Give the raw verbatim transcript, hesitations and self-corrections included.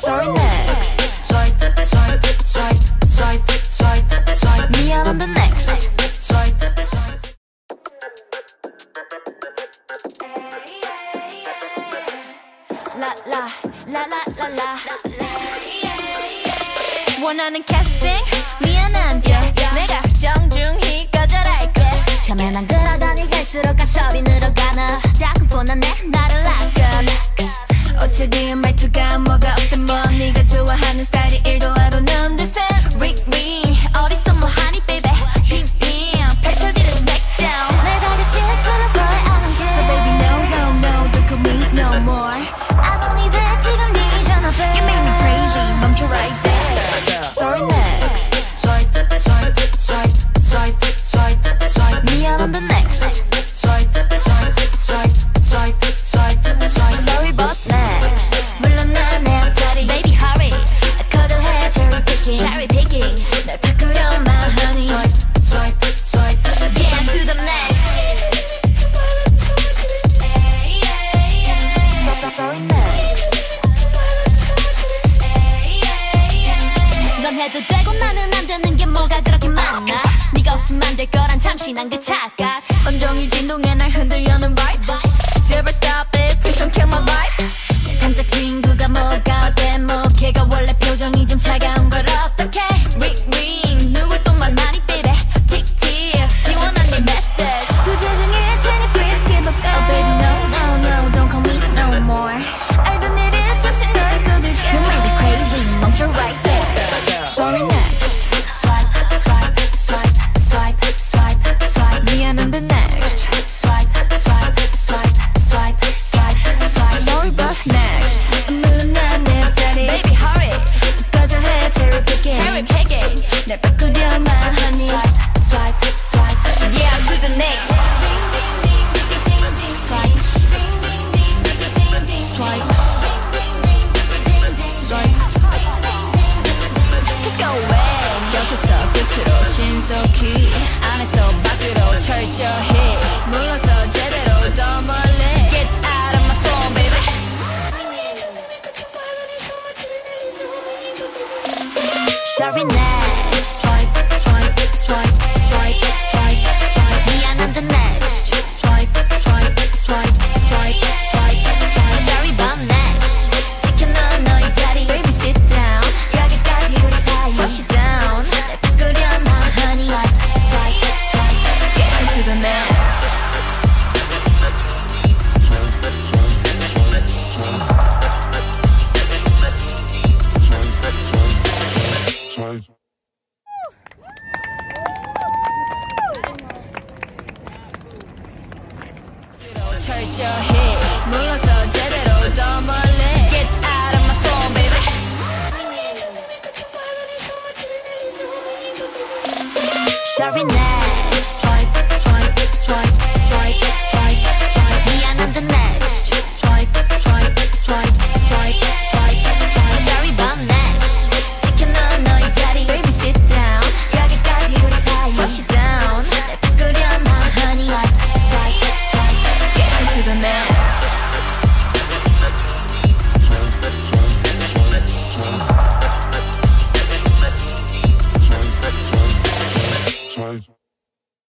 sorry next. Swipe, swipe, swipe, swipe, swipe, swipe. Miya on the next. Swipe, swipe. La la la la la la. 원하는 캐스팅 미안한데 내가 정중히 거절할게. 처음에 난 그러더니 갈수록 가섭이 늘어가나. 자꾸 폰하네 나를 락건. 어쩌긴 말투가 뭐가 어떤 뭐 네가 좋아하는 스타일이 일도 하루는 understand. ring ring 어디서 뭐하니 baby. 빙빙 펼쳐지는 smackdown. 날 다그칠수록 boy I don't care. So baby no no no don't call me no more. I don't need that 지금 네 전화 babe. You make me crazy 멈춰 right there. Sorry next. Swipe swipe swipe swipe swipe swipe. Miya on the next. Swipe swipe swipe swipe swipe swipe. Sorry but next. 물론 난 내 앞자리 baby hurry. 거절해 cherry picking cherry picking. 날 바꾸려만 하니. Swipe swipe swipe. Yeah to the next. So so sorry next. 넌 해도 되고 나는 안 되는 게 뭐가 그렇게 많나. 네가 없으면 안 될 거란 잠시 난 그 착각. 온종일 진동에 날 흔들려는 vibe. 제발 stop it please don't kill my vibe. 단짝 친구가 뭐가 어때 뭐 걔가 원래 표정이 좀 차가운 걸 어떡해. ring ring 누굴 또 만나니 baby. tick tick 지원한 네 message. 부재중일 테니 please give up back. Oh baby no no no don't call me no more. 알던 일을 잠시 널 꺼줄게. You make me crazy 멈춰 right there. Sorry next. Swipe, swipe, swipe, swipe, swipe, swipe. Miya on the next. Swipe, swipe, swipe, swipe, swipe, swipe. Sorry but next. 물론 난 내 앞자리 baby hurry. 거절해 cherry picking cherry picking. 날 바꾸려만 하니. Swipe, swipe, swipe. Yeah to the next. Swipe, swipe, swipe. Let's go away. 곁에서 끝으로 신속히 안에서 밖으로 철저히 물러서 제대로 더 멀리. Get out of my phone baby. Sorry next. Swipe, swipe, swipe, swipe, swipe, swipe. Miya on the next. Swipe, swipe, swipe, swipe, swipe, swipe. Sorry but next. 지켜놔 너의 자리 baby sit down. 여기까지 우리 사이 push it down. 날 바꾸려만 하니. Swipe, swipe, swipe. Yeah to the next. Swipe.